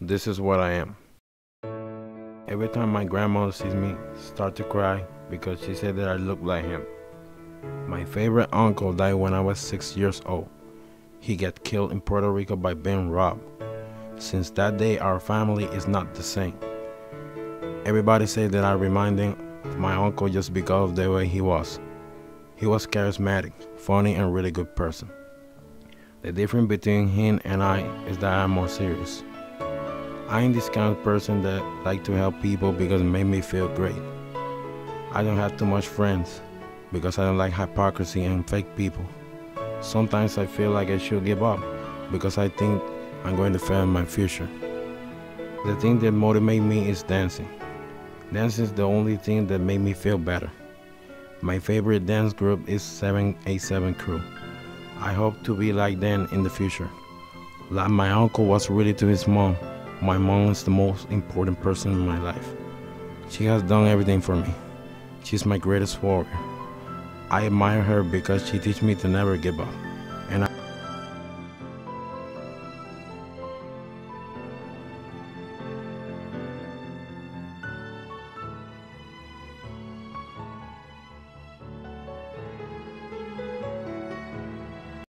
This is what I am. Every time my grandmother sees me, start to cry because she said that I look like him. My favorite uncle died when I was 6 years old. He got killed in Puerto Rico by being robbed. Since that day, our family is not the same. Everybody said that I remind them of my uncle just because of the way he was. He was charismatic, funny, and really good person. The difference between him and I is that I'm more serious. I am this kind of person that like to help people because it made me feel great. I don't have too much friends because I don't like hypocrisy and fake people. Sometimes I feel like I should give up because I think I'm going to fail in my future. The thing that motivates me is dancing. Dancing is the only thing that made me feel better. My favorite dance group is 787 Crew. I hope to be like them in the future. Like my uncle was really to his mom. My mom is the most important person in my life. She has done everything for me. She's my greatest warrior. I admire her because she teaches me to never give up.